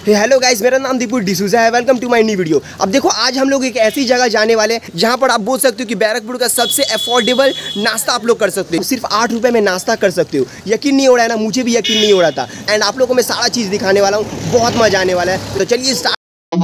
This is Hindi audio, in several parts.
हेलो गाइस, मेरा नाम दीपू डिसूजा है। Welcome to my new video. अब देखो, आज हम लोग एक ऐसी जगह जाने वाले हैं जहां पर आप बोल सकते हो कि बैरकपुर का सबसे अफोर्डेबल नाश्ता आप लोग कर सकते हो। सिर्फ 8 रुपये में नाश्ता कर सकते हो। यकीन नहीं हो रहा है ना, मुझे भी यकीन नहीं हो रहा था। एंड आप लोगों को मैं सारा चीज़ दिखाने वाला हूँ, बहुत मजा आने वाला है। तो चलिए स्टार्ट।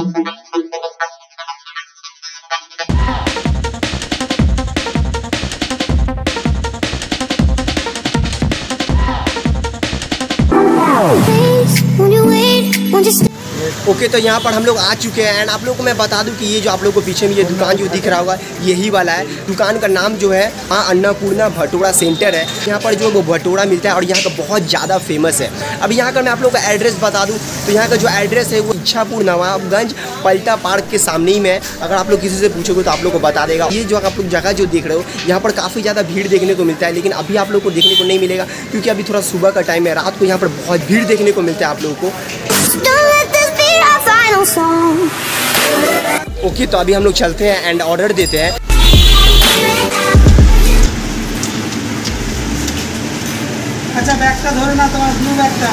ओके, तो यहाँ पर हम लोग आ चुके हैं। एंड आप लोगों को मैं बता दूं कि ये जो आप लोगों को पीछे में ये दुकान जो दिख रहा होगा, यही वाला है। दुकान का नाम जो है अन्नपूर्णा भटूरा सेंटर है। यहाँ पर जो वो भटूरा मिलता है और यहाँ का बहुत ज़्यादा फेमस है। अब यहाँ का मैं आप लोगों का एड्रेस बता दूँ तो यहाँ का जो एड्रेस है वो इच्छापुर नवाबगंज पलटा पार्क के सामने ही में है। अगर आप लोग किसी से पूछोगे तो आप लोग को बता देगा। ये जो आप लोग जगह जो देख रहे हो, यहाँ पर काफ़ी ज़्यादा भीड़ देखने को मिलता है, लेकिन अभी आप लोग को देखने को नहीं मिलेगा क्योंकि अभी थोड़ा सुबह का टाइम है। रात को यहाँ पर बहुत भीड़ देखने को मिलता है आप लोगों को। ओके, तो अभी हम लोग चलते हैं एंड ऑर्डर देते हैं। अच्छा, ব্যাগটা ধরে না, তোমার ব্লু ব্যাগটা।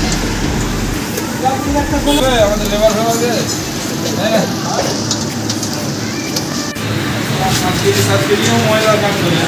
ব্লু ব্যাগটা খুলে আমাদের লেবার হবে। হ্যাঁ, সাত কেজি ময়লা কাট করে।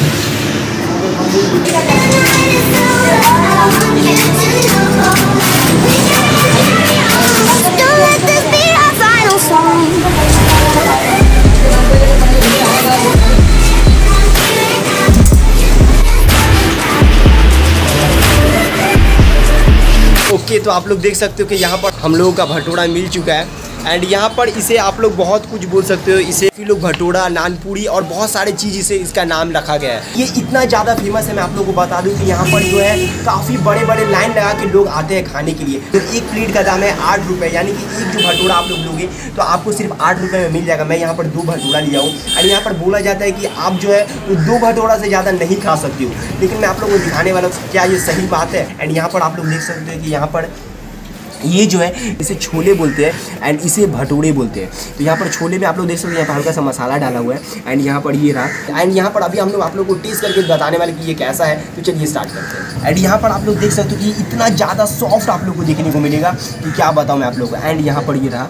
ओके, तो आप लोग देख सकते हो कि यहाँ पर हम लोगों का भटूरा मिल चुका है। एंड यहाँ पर इसे आप लोग बहुत कुछ बोल सकते हो। इसे लोग भटूरा, नानपूरी और बहुत सारे चीज़ इसे इसका नाम रखा गया है। ये इतना ज़्यादा फेमस है, मैं आप लोगों को बता दूं कि यहाँ पर जो है काफ़ी बड़े बड़े लाइन लगा के लोग आते हैं खाने के लिए। तो एक प्लेट का दाम है 8 रुपये, यानी कि एक जो भटूरा आप लोग लोगे तो आपको सिर्फ 8 रुपये में मिल जाएगा। मैं यहाँ पर 2 भटूरा लिया हूँ। और यहाँ पर बोला जाता है कि आप जो है वो 2 भटूरा से ज़्यादा नहीं खा सकते हो, लेकिन मैं आप लोगों को दिखाने वाला हूँ क्या ये सही बात है। एंड यहाँ पर आप लोग देख सकते हो कि यहाँ पर ये जो है इसे छोले बोलते हैं एंड इसे भटूरे बोलते हैं। तो यहाँ पर छोले में आप लोग देख सकते हैं यहाँ पर हल्का सा मसाला डाला हुआ है। एंड यहाँ पर ये रहा। एंड यहाँ पर अभी हम लोग आप लोग को टेस्ट करके बताने वाले कि ये कैसा है। तो चलिए स्टार्ट करते हैं। एंड यहाँ पर आप लोग देख सकते हो कि इतना ज़्यादा सॉफ्ट आप लोग को देखने को मिलेगा कि क्या बताऊँ मैं आप लोग को। एंड यहाँ पर ये रहा,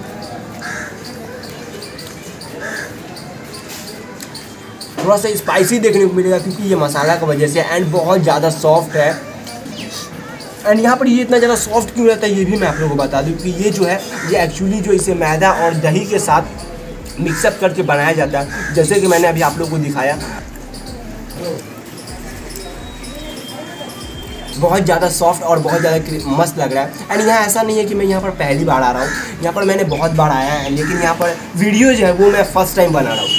थोड़ा सा स्पाइसी देखने को मिलेगा क्योंकि ये मसाला की वजह से। एंड बहुत ज़्यादा सॉफ्ट है। एंड यहाँ पर ये इतना ज़्यादा सॉफ्ट क्यों रहता है ये भी मैं आप लोगों को बता दूँ कि ये जो है ये एक्चुअली जो इसे मैदा और दही के साथ मिक्सअप करके बनाया जाता है, जैसे कि मैंने अभी आप लोगों को दिखाया। बहुत ज़्यादा सॉफ्ट और बहुत ज़्यादा मस्त लग रहा है। एंड यहाँ ऐसा नहीं है कि मैं यहाँ पर पहली बार आ रहा हूँ, यहाँ पर मैंने बहुत बार आया है, लेकिन यहाँ पर वीडियो जो है वो मैं फर्स्ट टाइम बना रहा हूँ।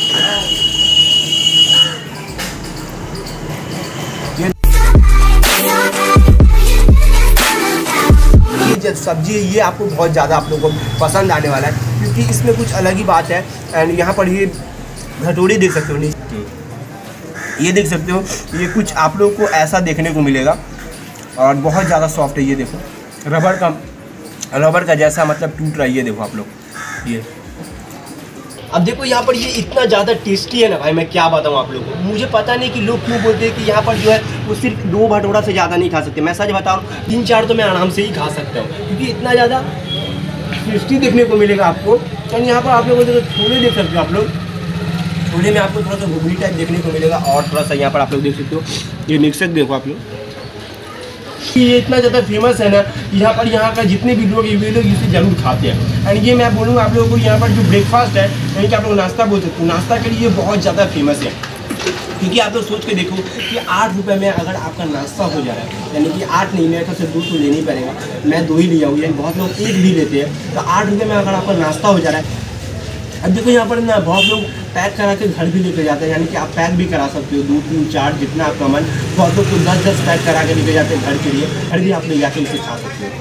सब्जी ये आपको बहुत ज़्यादा आप लोगों को पसंद आने वाला है क्योंकि इसमें कुछ अलग ही बात है। एंड यहाँ पर ये भटूरे देख सकते हो, नहीं ये देख सकते हो, ये कुछ आप लोगों को ऐसा देखने को मिलेगा और बहुत ज़्यादा सॉफ्ट है। ये देखो, रबर का जैसा मतलब टूट रहा है। ये देखो आप लोग, ये अब देखो यहाँ पर ये इतना ज़्यादा टेस्टी है ना भाई, मैं क्या बताऊँ आप लोगों को। मुझे पता नहीं कि लोग क्यों बोलते हैं कि यहाँ पर जो है वो सिर्फ 2 भटूरा से ज़्यादा नहीं खा सकते। मैं सच बताऊँ 3-4 तो मैं आराम से ही खा सकता हूँ क्योंकि इतना ज़्यादा टेस्टी देखने को मिलेगा आपको। एंड यहाँ पर आप लोग छोले देख सकते हो। आप लोग छोले में आपको थोड़ा सा घुगनी टाइप देखने को मिलेगा और थोड़ा सा यहाँ पर आप लोग देख सकते हो ये मिक्सर देखो आप लोग। ये इतना ज़्यादा फेमस है ना, यहाँ का जितने भी लोग वे लोग इसे ज़रूर खाते हैं। एंड ये मैं बोलूँगा आप लोगों को यहाँ पर जो ब्रेकफास्ट है, यानी कि आप लोग नाश्ता बोल सकते हो, नाश्ता के लिए बहुत ज़्यादा फेमस है। क्योंकि आप लोग सोच के देखो कि 8 रुपये में अगर आपका नाश्ता हो जा रहा है, यानी कि 8 नहीं, मेरे ख्याल से 2 तो लेना ही पड़ेगा। मैं 2 ही लिया हूँ, यानी बहुत लोग 1 भी लेते हैं। तो 8 रुपये में अगर आपका नाश्ता हो जा रहा है। अब देखो यहाँ पर ना बहुत लोग पैक करा के घर भी लेके जाते हैं, यानी कि आप पैक भी करा सकते हो 2, 3, 4 जितना आपका मन। बहुत लोग तो 10-10 पैक करा के लेके जाते हैं घर के लिए, घर भी आप ले जाके इसे खा सकते हो।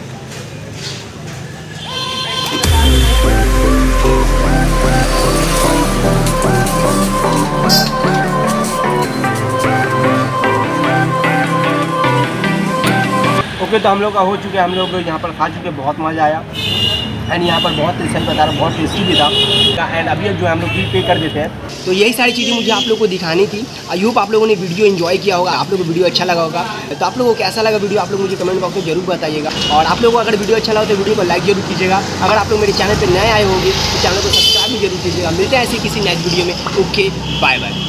ओके, तो हम लोग का हो चुके हैं, हम लोग यहाँ पर खा चुके, बहुत मज़ा आया। एंड यहाँ पर बहुत सही बता रहा, बहुत टेस्टी भी था। एंड अभी जो हम लोग बिल पे कर देते हैं। तो यही सारी चीज़ें मुझे आप लोगों को दिखानी थी। आई होप आप लोगों ने वीडियो एंजॉय किया होगा, आप लोगों को वीडियो अच्छा लगा होगा। तो आप लोगों को कैसा लगा वीडियो, आप लोग मुझे कमेंट बॉक्स में जरूर बताइएगा। और आप लोगों को अगर वीडियो अच्छा लगा तो वीडियो को लाइक जरूर कीजिएगा। अगर आप लोग मेरे चैनल पर नए आए होंगे तो चैनल को सब्सक्राइब भी जरूर कीजिएगा। मिलते हैं ऐसे किसी नेक्स्ट वीडियो में। Okay, bye bye.